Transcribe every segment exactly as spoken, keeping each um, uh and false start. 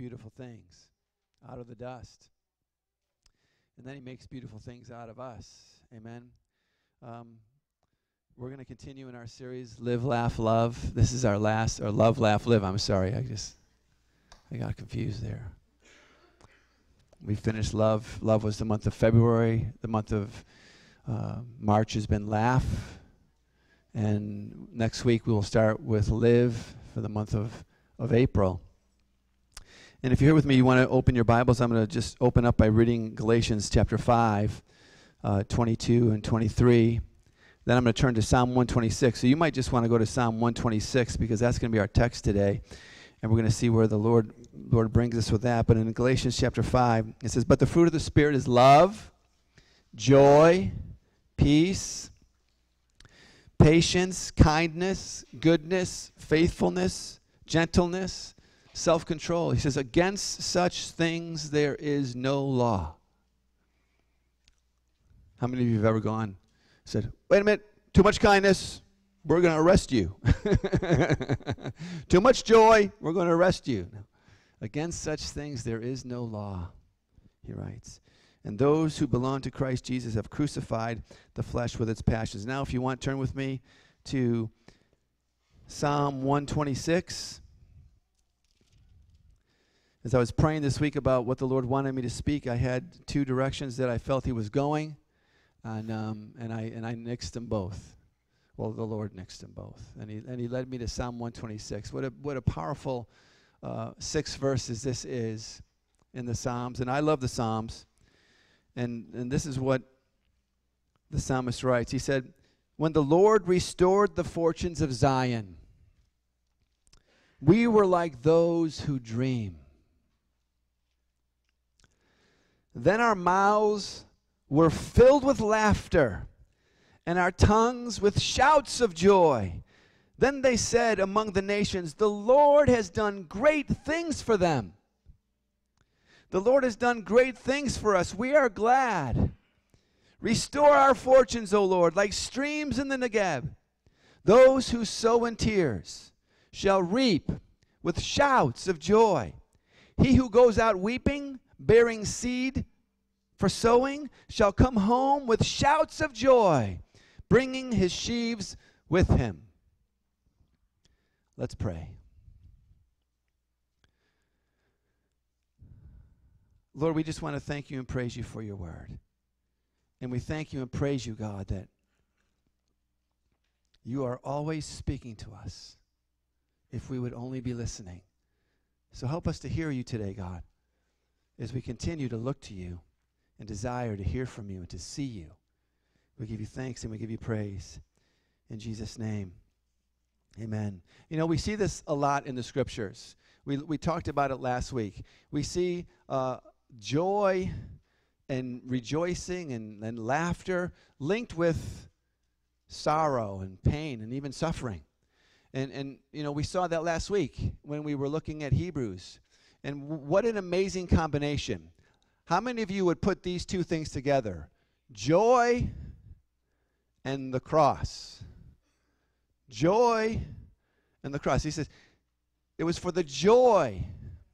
beautiful things out of the dust. And then he makes beautiful things out of us. Amen. Um, we're going to continue in our series, Live, Laugh, Love. This is our last, or Love, Laugh, Live. I'm sorry. I just, I got confused there. We finished Love. Love was the month of February. The month of uh, March has been Laugh. And next week we will start with Live for the month of, of April. And if you're here with me, you want to open your Bibles, I'm going to just open up by reading Galatians chapter five, uh, twenty-two and twenty-three. Then I'm going to turn to Psalm one twenty-six. So you might just want to go to Psalm one twenty-six because that's going to be our text today. And we're going to see where the Lord, Lord brings us with that. But in Galatians chapter five, it says, "But the fruit of the Spirit is love, joy, peace, patience, kindness, goodness, faithfulness, gentleness, self-control." He says, "Against such things there is no law." How many of you have ever gone, said, "Wait a minute, too much kindness, we're going to arrest you." "Too much joy, we're going to arrest you." No. "Against such things there is no law," he writes. "And those who belong to Christ Jesus have crucified the flesh with its passions." Now, if you want, turn with me to Psalm one twenty-six. As I was praying this week about what the Lord wanted me to speak, I had two directions that I felt he was going, and um, and I and I nixed them both. Well, the Lord nixed them both, and he and he led me to Psalm one twenty-six. What a what a powerful uh, six verses this is in the Psalms, and I love the Psalms. And and this is what the psalmist writes. He said, "When the Lord restored the fortunes of Zion, we were like those who dream. Then our mouths were filled with laughter, and our tongues with shouts of joy. Then they said among the nations, 'The Lord has done great things for them.' The Lord has done great things for us. We are glad. Restore our fortunes, O Lord, like streams in the Negeb. Those who sow in tears shall reap with shouts of joy. He who goes out weeping, bearing seed for sowing, shall come home with shouts of joy, bringing his sheaves with him." Let's pray. Lord, we just want to thank you and praise you for your word. And we thank you and praise you, God, that you are always speaking to us if we would only be listening. So help us to hear you today, God, as we continue to look to you and desire to hear from you and to see you. We give you thanks and we give you praise. In Jesus' name, amen. You know, we see this a lot in the scriptures. We we talked about it last week. We see uh, joy and rejoicing and, and laughter linked with sorrow and pain and even suffering. And, and, you know, we saw that last week when we were looking at Hebrews. And w- what an amazing combination. How many of you would put these two things together? Joy and the cross. Joy and the cross. He says, it was for the joy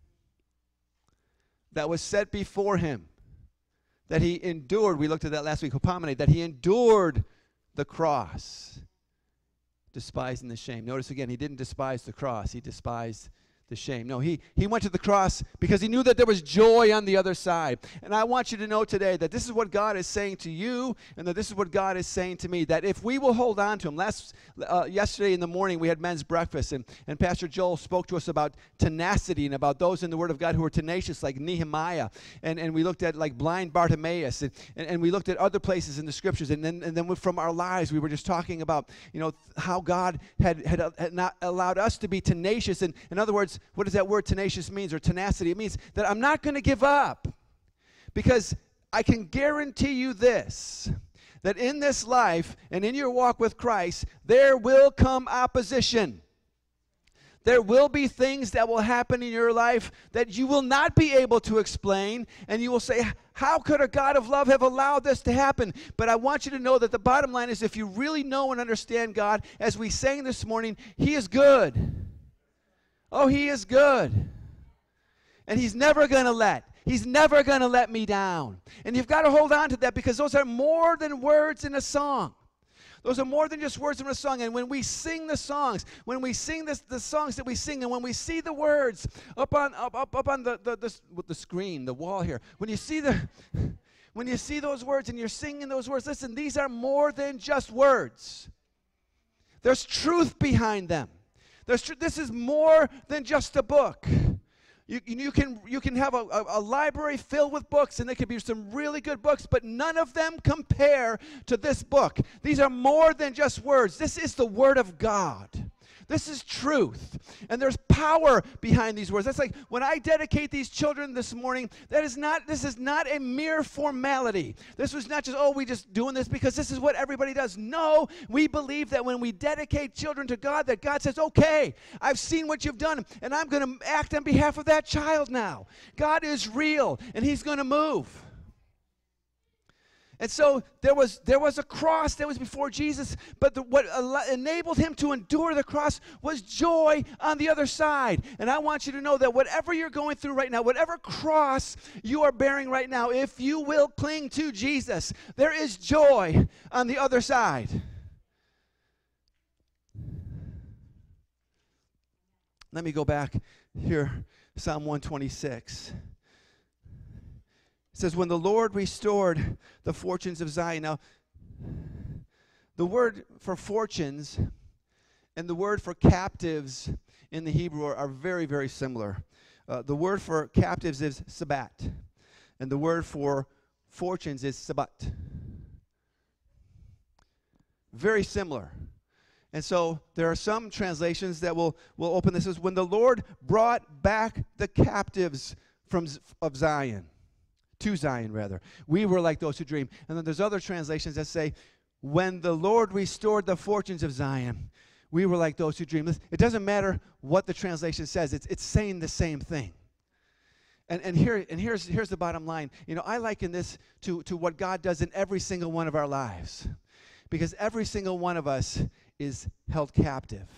that was set before him that he endured. We looked at that last week, hupomene, that he endured the cross, despising the shame. Notice again, he didn't despise the cross. He despised the shame. No, he, he went to the cross because he knew that there was joy on the other side. And I want you to know today that this is what God is saying to you, and that this is what God is saying to me, that if we will hold on to him. Last, uh, yesterday in the morning we had men's breakfast, and, and Pastor Joel spoke to us about tenacity and about those in the Word of God who were tenacious, like Nehemiah. And, and we looked at like blind Bartimaeus, and, and, and we looked at other places in the Scriptures. And then, and then from our lives we were just talking about, you know, how God had, had, uh, had not allowed us to be tenacious. And in other words, what does that word tenacious means, or tenacity? It means that I'm not going to give up, because I can guarantee you this, that in this life and in your walk with Christ, there will come opposition. There will be things that will happen in your life that you will not be able to explain, and you will say, how could a God of love have allowed this to happen? But I want you to know that the bottom line is, if you really know and understand God, as we sang this morning, he is good. Oh, he is good. And he's never going to let. He's never going to let me down. And you've got to hold on to that, because those are more than words in a song. Those are more than just words in a song. And when we sing the songs, when we sing this, the songs that we sing, and when we see the words up on up up, up on the the, the the screen, the wall here, when you see the when you see those words and you're singing those words, listen, these are more than just words. There's truth behind them. There's tr- this is more than just a book. You, you can you can have a, a, a library filled with books, and there could be some really good books, but none of them compare to this book. These are more than just words. This is the Word of God. This is truth. And there's power behind these words. That's like when I dedicate these children this morning, that is not, this is not a mere formality. This was not just, oh, we just doing this because this is what everybody does. No, we believe that when we dedicate children to God, that God says, okay, I've seen what you've done, and I'm going to act on behalf of that child now. God is real, and he's going to move. And so there was there was a cross that was before Jesus, but the, what enabled him to endure the cross was joy on the other side. And I want you to know that whatever you're going through right now, whatever cross you are bearing right now, if you will cling to Jesus, there is joy on the other side. Let me go back here, Psalm one twenty-six. It says, when the Lord restored the fortunes of Zion. Now, the word for fortunes and the word for captives in the Hebrew are, are very, very similar. Uh, the word for captives is sabat, and the word for fortunes is sabat. Very similar. And so there are some translations that will, will open this as when the Lord brought back the captives from of Zion. To Zion, rather. We were like those who dream. And then there's other translations that say, when the Lord restored the fortunes of Zion, we were like those who dream. It doesn't matter what the translation says. It's, it's saying the same thing. And, and, here, and here's, here's the bottom line. You know, I liken this to, to what God does in every single one of our lives. Because every single one of us is held captive.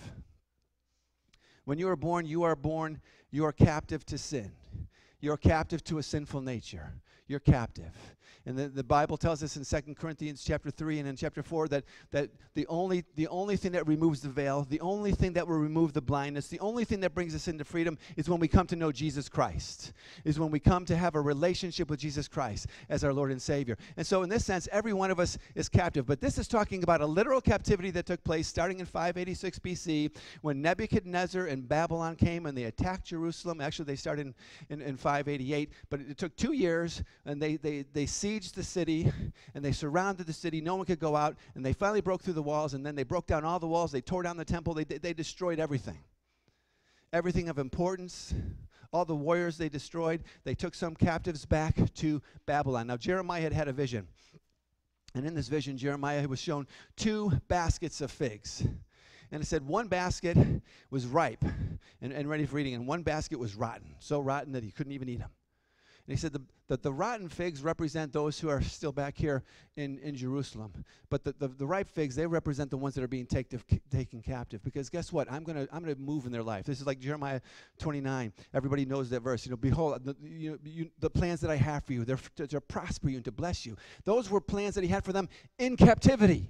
When you are born, you are born, you are captive to sin. You're captive to a sinful nature. You're captive. And the, the Bible tells us in Second Corinthians chapter three and in chapter four that, that the only the only thing that removes the veil, the only thing that will remove the blindness, the only thing that brings us into freedom is when we come to know Jesus Christ, is when we come to have a relationship with Jesus Christ as our Lord and Savior. And so in this sense, every one of us is captive. But this is talking about a literal captivity that took place starting in five eighty-six B C when Nebuchadnezzar and Babylon came and they attacked Jerusalem. Actually, they started in, in, in five eighty-eight, but it, it took two years, and they, they, they sieged the city, and they surrounded the city. No one could go out, and they finally broke through the walls, and then they broke down all the walls. They tore down the temple. They, they destroyed everything. Everything of importance, all the warriors they destroyed. They took some captives back to Babylon. Now, Jeremiah had had a vision, and in this vision, Jeremiah was shown two baskets of figs. And it said one basket was ripe and, and ready for eating, and one basket was rotten, so rotten that he couldn't even eat them. And he said the, that the rotten figs represent those who are still back here in, in Jerusalem. But the, the, the ripe figs, they represent the ones that are being take to, taken captive. Because guess what? I'm going to I'm gonna move in their life. This is like Jeremiah twenty-nine. Everybody knows that verse. You know, behold, the, you, you, the plans that I have for you, they're to, to prosper you and to bless you. Those were plans that he had for them in captivity.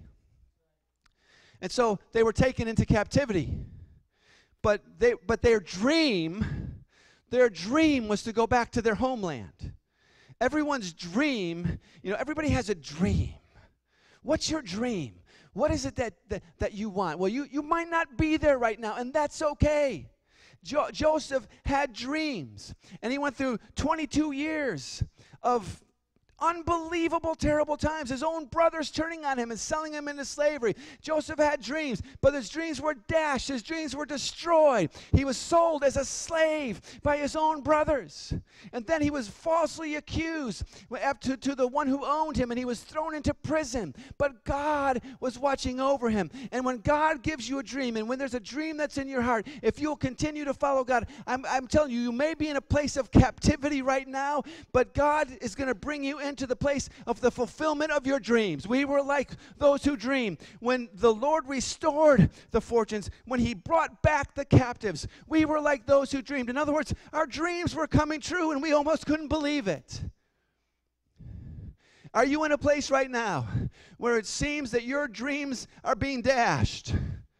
And so they were taken into captivity. But they but their dream... Their dream was to go back to their homeland. Everyone's dream, you know, everybody has a dream. What's your dream? What is it that, that, that you want? Well, you, you might not be there right now, and that's okay. Jo- Joseph had dreams, and he went through twenty-two years of unbelievable, terrible times. His own brothers turning on him and selling him into slavery. Joseph had dreams, but his dreams were dashed. His dreams were destroyed. He was sold as a slave by his own brothers. And then he was falsely accused to, to the one who owned him, and he was thrown into prison. But God was watching over him. And when God gives you a dream, and when there's a dream that's in your heart, if you'll continue to follow God, I'm, I'm telling you, you may be in a place of captivity right now, but God is going to bring you in into the place of the fulfillment of your dreams. We were like those who dream. When the Lord restored the fortunes, when he brought back the captives, we were like those who dreamed. In other words, our dreams were coming true and we almost couldn't believe it. Are you in a place right now where it seems that your dreams are being dashed?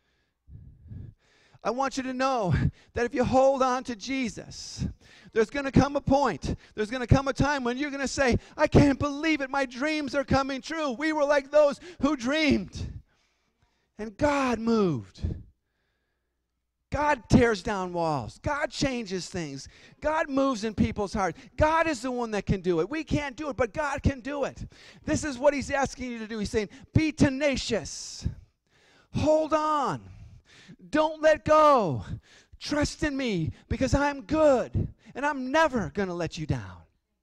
I want you to know that if you hold on to Jesus, there's going to come a point, there's going to come a time when you're going to say, I can't believe it, my dreams are coming true. We were like those who dreamed. And God moved. God tears down walls. God changes things. God moves in people's hearts. God is the one that can do it. We can't do it, but God can do it. This is what he's asking you to do. He's saying, be tenacious. Hold on. Don't let go. Trust in me because I'm good and I'm never going to let you down.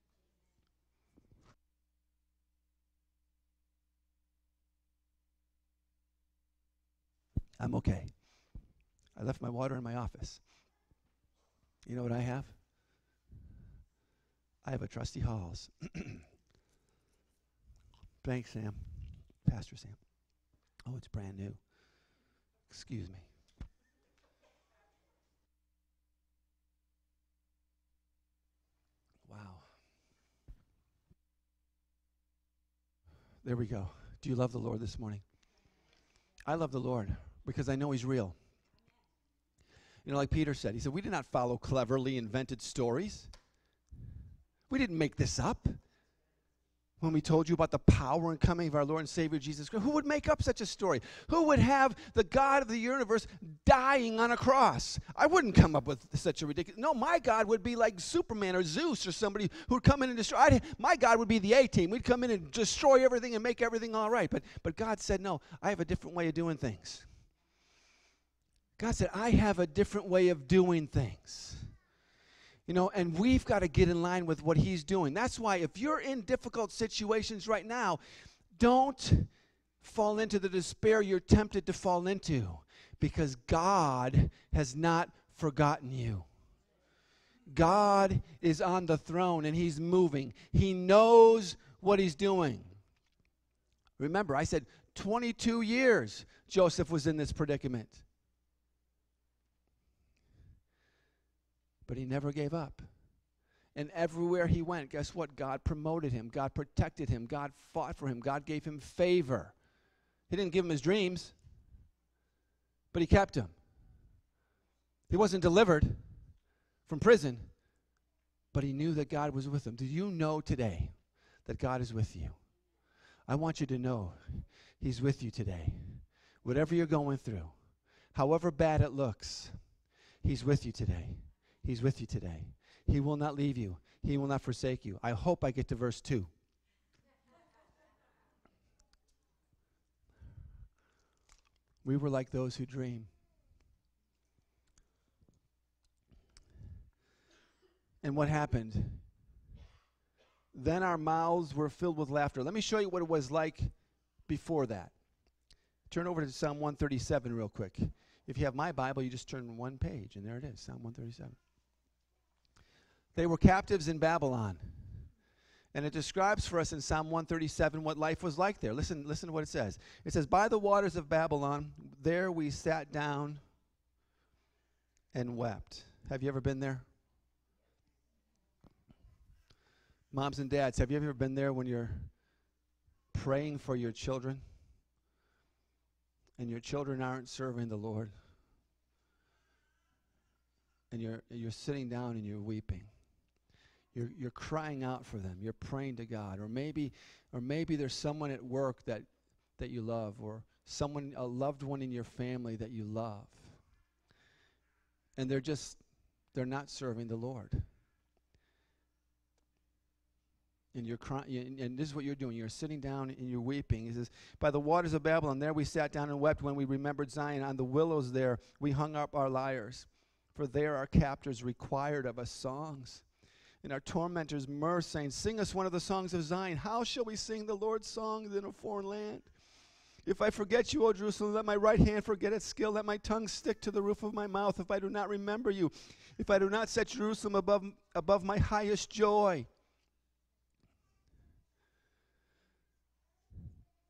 I'm okay. I left my water in my office. You know what I have? I have a Trusty Halls. Thanks, Sam. Pastor Sam. Oh, it's brand new. Excuse me. Wow. There we go. Do you love the Lord this morning? I love the Lord because I know he's real. You know, like Peter said, he said, we did not follow cleverly invented stories. We didn't make this up. When we told you about the power and coming of our Lord and Savior Jesus Christ, who would make up such a story? Who would have the God of the universe dying on a cross? I wouldn't come up with such a ridiculous. No, my God would be like Superman or Zeus or somebody who would come in and destroy. I'd, my God would be the A-team. We'd come in and destroy everything and make everything all right. But, but God said, no, I have a different way of doing things. God said, I have a different way of doing things. You know, and we've got to get in line with what he's doing. That's why if you're in difficult situations right now, don't fall into the despair you're tempted to fall into, because God has not forgotten you. God is on the throne and he's moving. He knows what he's doing. Remember, I said twenty-two years Joseph was in this predicament. But he never gave up. And everywhere he went, guess what? God promoted him. God protected him. God fought for him. God gave him favor. He didn't give him his dreams, but he kept him. He wasn't delivered from prison, but he knew that God was with him. Do you know today that God is with you? I want you to know he's with you today. Whatever you're going through, however bad it looks, he's with you today. He's with you today. He will not leave you. He will not forsake you. I hope I get to verse two. We were like those who dream. And what happened? Then our mouths were filled with laughter. Let me show you what it was like before that. Turn over to Psalm one thirty-seven real quick. If you have my Bible, you just turn one page, and there it is, Psalm one thirty-seven. They were captives in Babylon. And it describes for us in Psalm one thirty-seven what life was like there. Listen, listen to what it says. It says, by the waters of Babylon, there we sat down and wept. Have you ever been there? Moms and dads, have you ever been there when you're praying for your children and your children aren't serving the Lord? And you're, you're sitting down and you're weeping. You're, you're crying out for them. You're praying to God. Or maybe, or maybe there's someone at work that, that you love, or someone, a loved one in your family that you love. And they're just, they're not serving the Lord. And you're crying, and this is what you're doing. You're sitting down and you're weeping. He says, by the waters of Babylon, there we sat down and wept when we remembered Zion. On the willows there we hung up our lyres. For there our captors required of us songs. And our tormentors murmur, saying, sing us one of the songs of Zion. How shall we sing the Lord's songs in a foreign land? If I forget you, O Jerusalem, let my right hand forget its skill. Let my tongue stick to the roof of my mouth. If I do not remember you, if I do not set Jerusalem above, above my highest joy.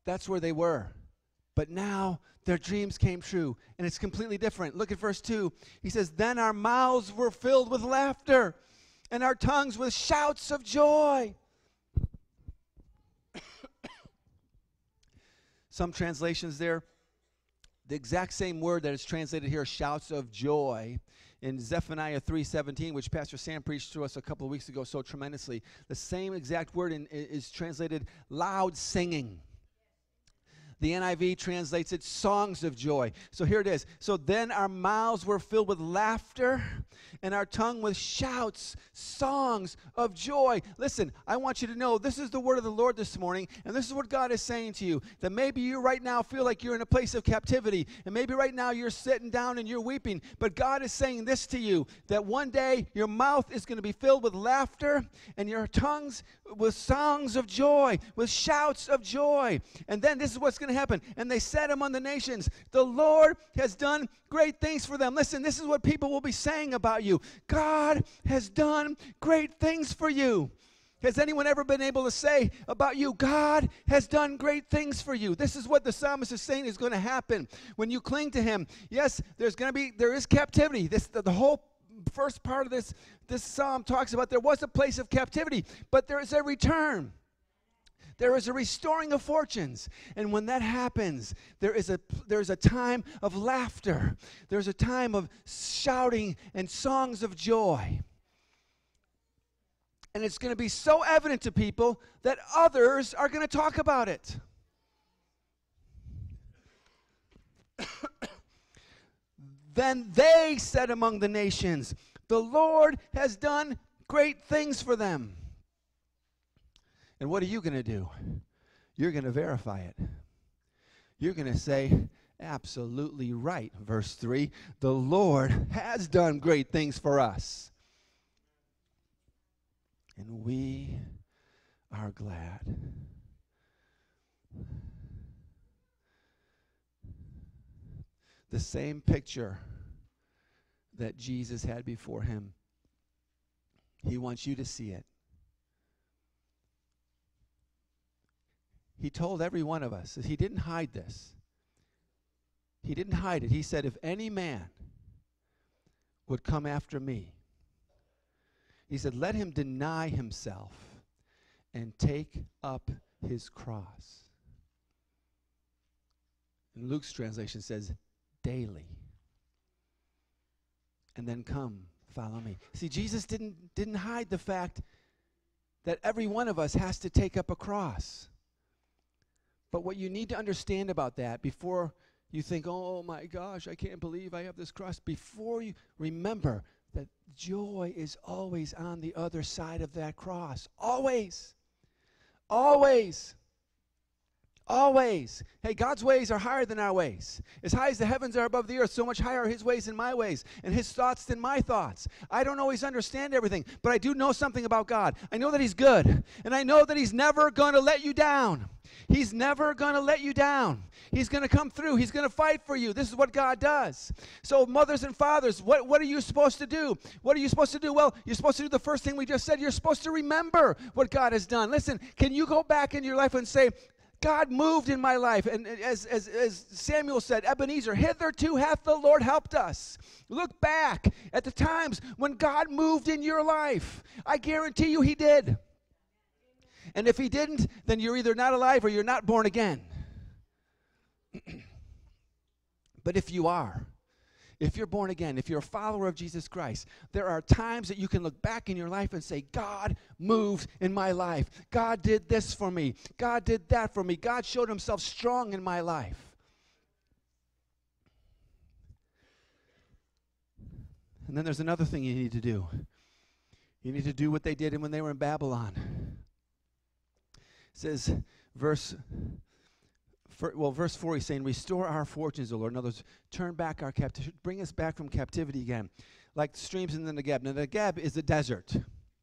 That's where they were. But now their dreams came true, and it's completely different. Look at verse two. He says, then our mouths were filled with laughter, and our tongues with shouts of joy. Some translations there, the exact same word that is translated here, shouts of joy, in Zephaniah three seventeen, which Pastor Sam preached to us a couple of weeks ago so tremendously, the same exact word in, is translated loud singing. The N I V translates it songs of joy. So here it is. So then our mouths were filled with laughter and our tongue with shouts, songs of joy. Listen, I want you to know this is the word of the Lord this morning, and this is what God is saying to you, that maybe you right now feel like you're in a place of captivity, and maybe right now you're sitting down and you're weeping, but God is saying this to you, that one day your mouth is going to be filled with laughter and your tongues with songs of joy, with shouts of joy. And then this is what's going to happen. And they said among the nations, the Lord has done great things for them. Listen, this is what people will be saying about you. God has done great things for you. Has anyone ever been able to say about you, God has done great things for you? This is what the psalmist is saying is going to happen when you cling to him. Yes, there's going to be, there is captivity. This, the, the whole first part of this, this psalm talks about there was a place of captivity, but there is a return. There is a restoring of fortunes. And when that happens, there is a there's a time of laughter. There's a time of shouting and songs of joy. And it's going to be so evident to people that others are going to talk about it. Then they said among the nations, the Lord has done great things for them. And what are you going to do? You're going to verify it. You're going to say, absolutely right. Verse three, the Lord has done great things for us. And we are glad. The same picture that Jesus had before him. He wants you to see it. He told every one of us that he didn't hide this. He didn't hide it. He said, if any man would come after me, he said, let him deny himself and take up his cross. And Luke's translation says, daily. And then come, follow me. See, Jesus didn't, didn't hide the fact that every one of us has to take up a cross. But what you need to understand about that before you think, oh my gosh, I can't believe I have this cross. Before you remember that joy is always on the other side of that cross. Always. Always. Always. Hey, God's ways are higher than our ways. As high as the heavens are above the earth, so much higher are his ways than my ways, and his thoughts than my thoughts. I don't always understand everything, but I do know something about God. I know that he's good, and I know that he's never going to let you down. He's never going to let you down. He's going to come through. He's going to fight for you. This is what God does. So mothers and fathers, what, what are you supposed to do? What are you supposed to do? Well, you're supposed to do the first thing we just said. You're supposed to remember what God has done. Listen, can you go back in your life and say, God moved in my life, and as, as, as Samuel said, Ebenezer, hitherto hath the Lord helped us. Look back at the times when God moved in your life. I guarantee you he did. And if he didn't, then you're either not alive or you're not born again. But if you are, if you're born again, if you're a follower of Jesus Christ, there are times that you can look back in your life and say, God moved in my life. God did this for me. God did that for me. God showed himself strong in my life. And then there's another thing you need to do. You need to do what they did when they were in Babylon. It says, verse For, well, verse four, he's saying, restore our fortunes, O Lord. In other words, turn back our captivity, bring us back from captivity again, like streams in the Negeb. Now, the Negeb is the desert.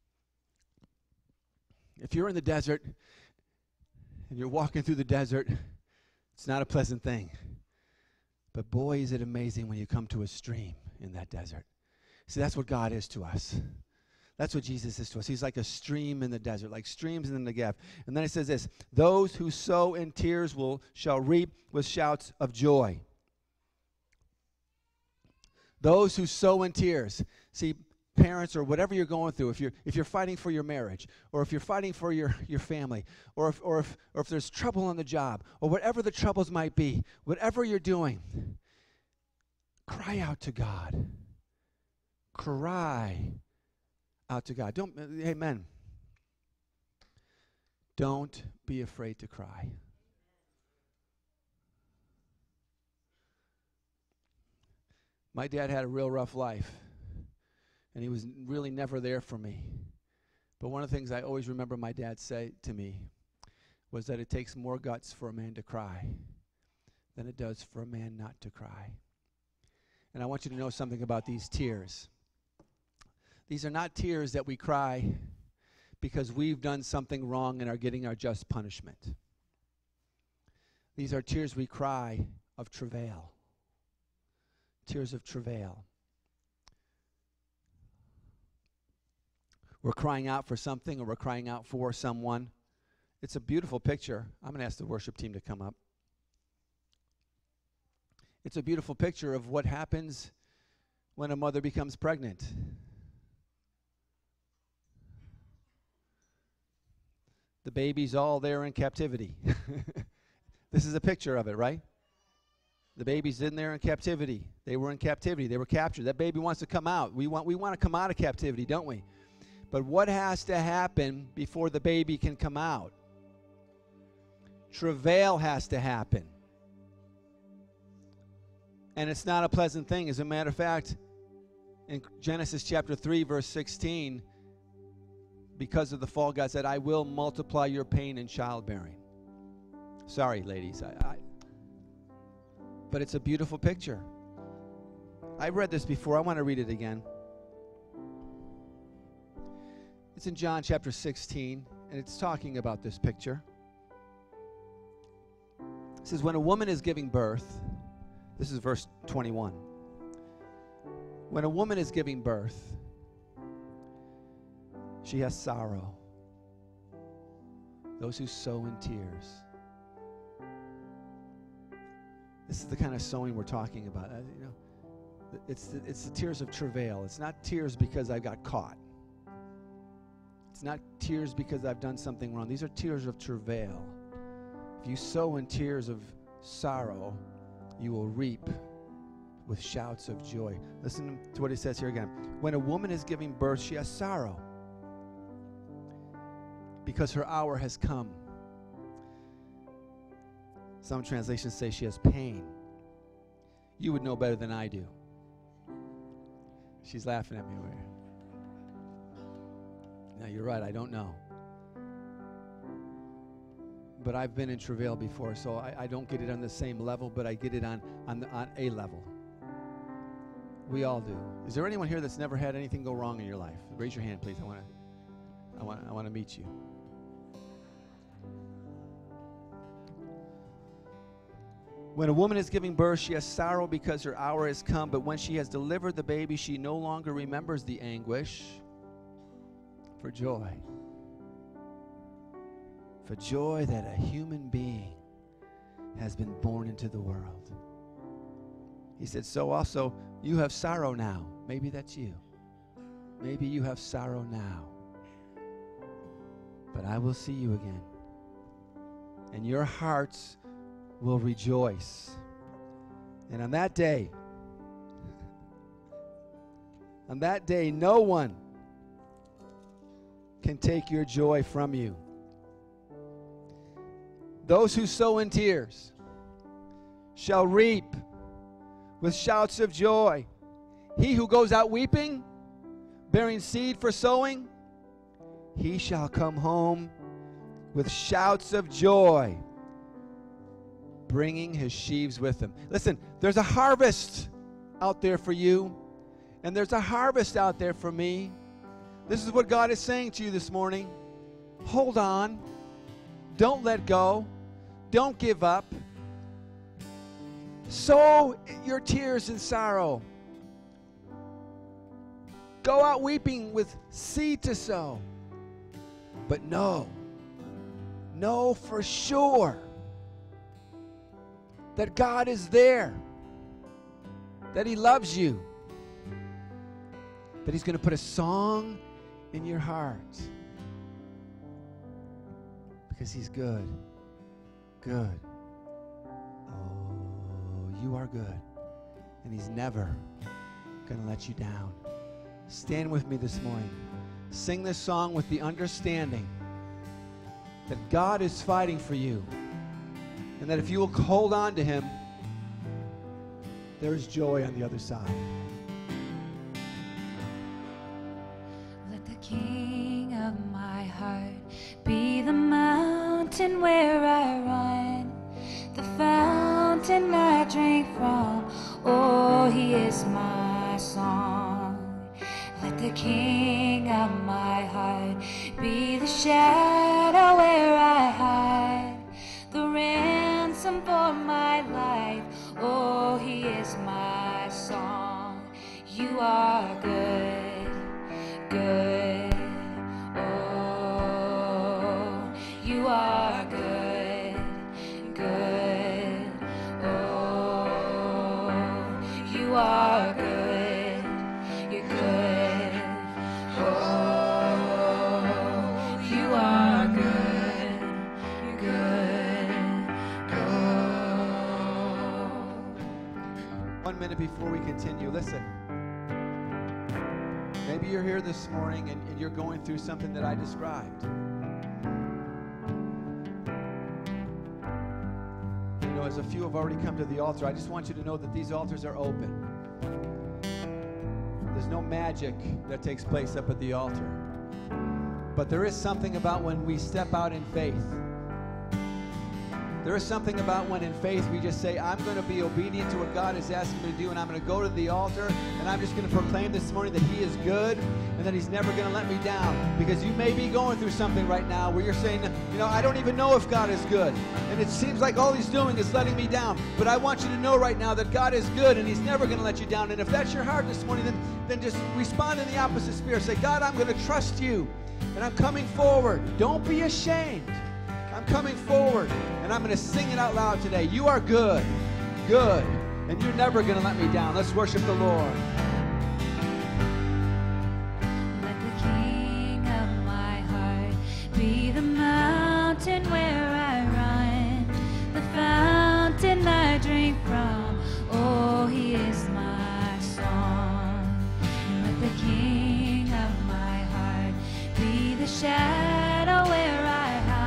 If you're in the desert and you're walking through the desert, it's not a pleasant thing. But boy, is it amazing when you come to a stream in that desert. See, that's what God is to us. That's what Jesus is to us. He's like a stream in the desert, like streams in the Negev. And then it says this, those who sow in tears will shall reap with shouts of joy. Those who sow in tears. See, parents or whatever you're going through, if you're if you're fighting for your marriage, or if you're fighting for your, your family, or if or if or if there's trouble on the job, or whatever the troubles might be, whatever you're doing, cry out to God. Cry out to God. Don't, amen. Don't be afraid to cry. My dad had a real rough life, and he was really never there for me. But one of the things I always remember my dad say to me was that it takes more guts for a man to cry than it does for a man not to cry. And I want you to know something about these tears. These are not tears that we cry because we've done something wrong and are getting our just punishment. These are tears we cry of travail. Tears of travail. We're crying out for something, or we're crying out for someone. It's a beautiful picture. I'm going to ask the worship team to come up. It's a beautiful picture of what happens when a mother becomes pregnant. The baby's all there in captivity. This is a picture of it, right? The baby's in there in captivity. They were in captivity. They were captured. That baby wants to come out. We want, we want to come out of captivity, don't we? But what has to happen before the baby can come out? Travail has to happen. And it's not a pleasant thing. As a matter of fact, in Genesis chapter three, verse sixteen, because of the fall, God said, I will multiply your pain in childbearing. Sorry, ladies. I, I, but it's a beautiful picture. I read this before. I want to read it again. It's in John chapter sixteen, and it's talking about this picture. It says, when a woman is giving birth, this is verse twenty-one. When a woman is giving birth, she has sorrow. Those who sow in tears. This is the kind of sowing we're talking about. Uh, you know, it's the, it's the tears of travail. It's not tears because I got caught. It's not tears because I've done something wrong. These are tears of travail. If you sow in tears of sorrow, you will reap with shouts of joy. Listen to what it says here again. When a woman is giving birth, she has sorrow because her hour has come. Some translations say she has pain. You would know better than I do. She's laughing at me over here. Now, you're right, I don't know. But I've been in travail before, so I, I don't get it on the same level, but I get it on, on, the, on a level. We all do. Is there anyone here that's never had anything go wrong in your life? Raise your hand, please. I want to I want, I want to meet you. When a woman is giving birth, she has sorrow because her hour has come, but when she has delivered the baby, she no longer remembers the anguish for joy. For joy that a human being has been born into the world. He said, so also you have sorrow now. Maybe that's you. Maybe you have sorrow now. But I will see you again. And your hearts will rejoice. And on that day, on that day, no one can take your joy from you. Those who sow in tears shall reap with shouts of joy. He who goes out weeping, bearing seed for sowing, he shall come home with shouts of joy, bringing his sheaves with him. Listen, there's a harvest out there for you, and there's a harvest out there for me. This is what God is saying to you this morning. Hold on. Don't let go. Don't give up. Sow your tears and sorrow. Go out weeping with seed to sow. But know, know for sure that God is there, that He loves you, that He's going to put a song in your heart because He's good, good. Oh, you are good, and He's never going to let you down. Stand with me this morning. Sing this song with the understanding that God is fighting for you, and that if you will hold on to Him, there is joy on the other side. Let the King of my heart be the mountain where I run, the fountain I drink from. Oh, He is my song. Let the King of my heart be the shadow where I hide, the ransom for my life. Oh, He is my song. You are good, good. Oh, you are good, good. Oh, you are good, you're good. Oh, you are good, you're good. Oh. One minute before we continue, listen. Maybe you're here this morning and, and you're going through something that I described. You know, as a few have already come to the altar, I just want you to know that these altars are open. There's no magic that takes place up at the altar. But there is something about when we step out in faith. There is something about when in faith we just say, I'm going to be obedient to what God is asking me to do, and I'm going to go to the altar, and I'm just going to proclaim this morning that He is good and that He's never going to let me down. Because you may be going through something right now where you're saying, you know, I don't even know if God is good, and it seems like all He's doing is letting me down. But I want you to know right now that God is good and He's never going to let you down. And if that's your heart this morning, then, then just respond in the opposite spirit. Say, God, I'm going to trust You, and I'm coming forward. Don't be ashamed. I'm coming forward, and I'm going to sing it out loud today. You are good, good, and you're never going to let me down. Let's worship the Lord. Let the King of my heart be the mountain where I run, the fountain I drink from. Oh, He is my song. Let the King of my heart be the shadow where I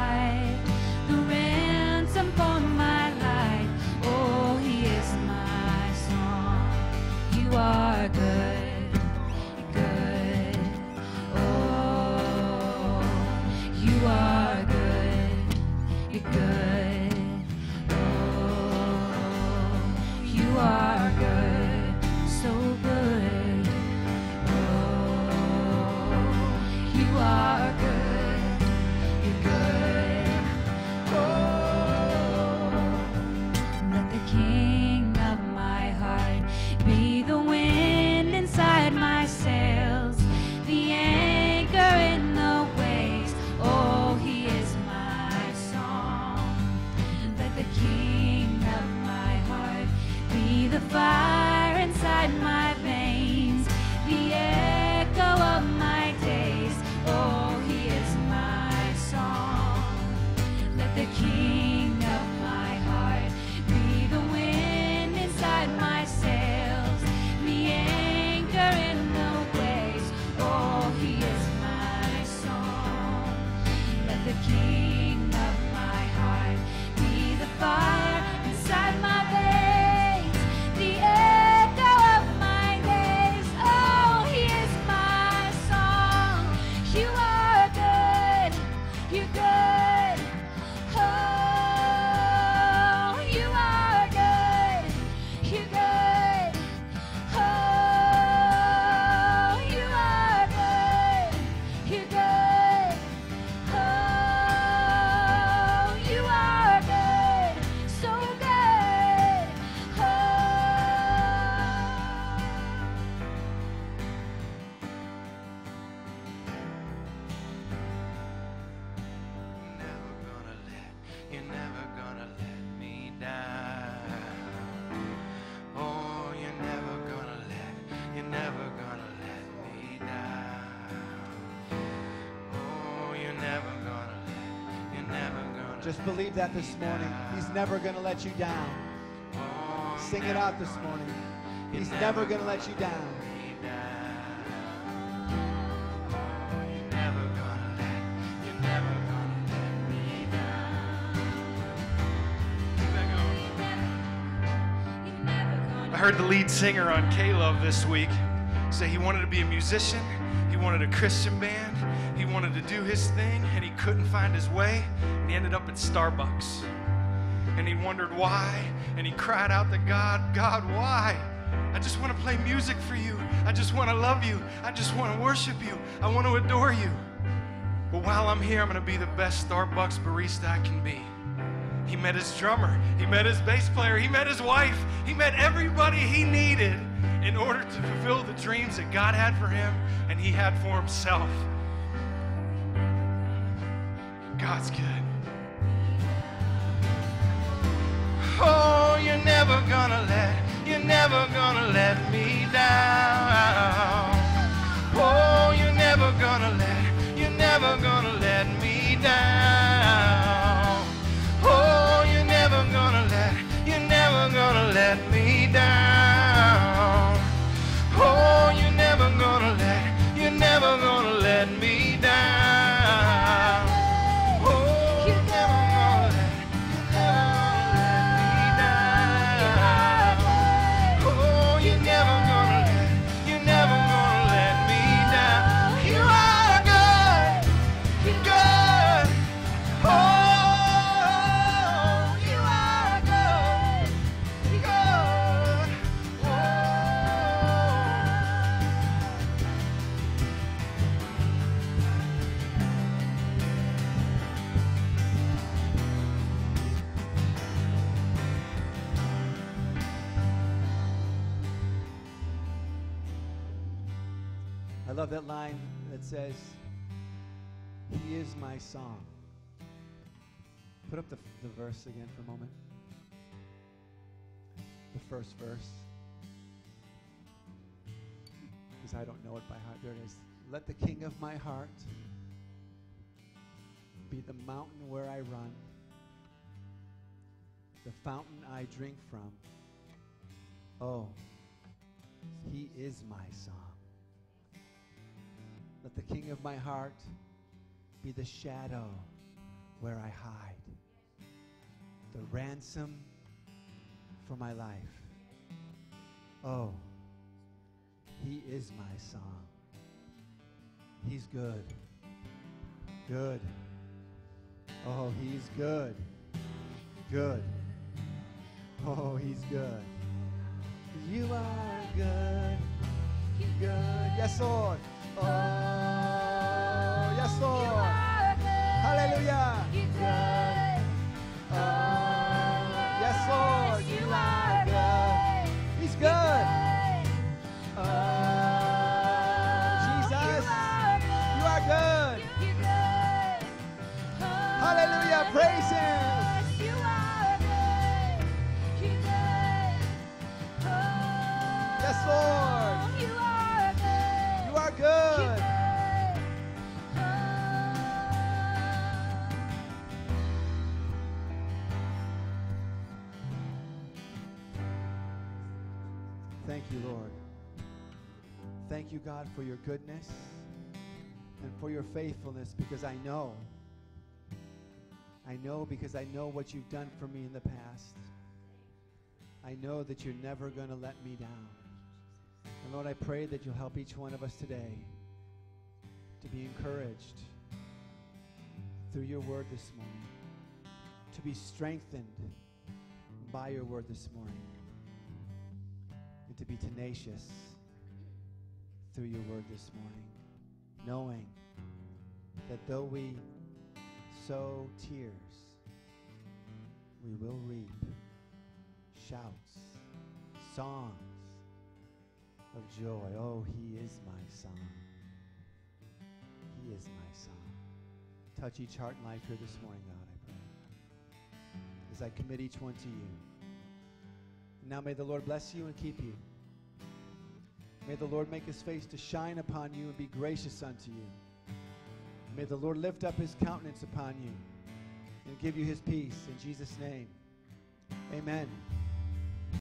for my life. Oh, He is my song. You are good, good. Oh, you are good, you're good. Oh, you are good, so good. Oh, you are good. never gonna let, you're never gonna Just believe that this morning. He's never going to let you down. oh, Sing it out this morning. He's never going to let you down. me down. Oh, you're never gonna let, you're never gonna let me down. Keep that going. I heard the lead singer on K-Love this week say he wanted to be a musician, he wanted a Christian band, he wanted to do his thing, and he couldn't find his way, and he ended up at Starbucks. And he wondered why, and he cried out to God, God, why? I just want to play music for you. I just want to love you. I just want to worship you. I want to adore you. But while I'm here, I'm going to be the best Starbucks barista I can be. He met his drummer. He met his bass player. He met his wife. He met everybody he needed in order to fulfill the dreams that God had for him and he had for himself. God's good. Oh, you're never gonna let, you're never gonna let me down. Oh, you're never gonna let, you're never gonna let me down. Oh, you're never gonna let, you're never gonna let me down. Oh, you're never gonna let, you're never gonna let me down. Oh, you're never gonna let, you're never gonna let me down. Oh, you're never gonna let, you're never gonna let me down. You are good, you're good. Oh, you are good, you're good. I love that line that says, He is my song. Put up the, the verse again for a moment. The first verse. Because I don't know it by heart. There it is. Let the King of my heart be the mountain where I run, the fountain I drink from. Oh, He is my song. Let the King of my heart be the shadow where I hide, the ransom for my life. Oh, He is my song. He's good. Good. Oh, He's good. Good. Oh, He's good. You are good. Good. Yes, Lord. Oh, yes, Lord. Hallelujah. Good. Oh, yes, Lord. You are good. He's good. Oh, Jesus. You are good. Hallelujah. Praise Him. Yes, Lord. You are good. Thank you, Lord. Thank you, God, for your goodness and for your faithfulness, because I know, I know because I know what you've done for me in the past. I know that you're never going to let me down. And Lord, I pray that you'll help each one of us today to be encouraged through your word this morning, to be strengthened by your word this morning, and to be tenacious through your word this morning, knowing that though we sow tears, we will reap shouts, songs of joy. Oh, He is my song. He is my song. Touch each heart and life here this morning, God, I pray, as I commit each one to you. Now may the Lord bless you and keep you. May the Lord make His face to shine upon you and be gracious unto you. May the Lord lift up his countenance upon you and give you his peace in Jesus' name. Amen.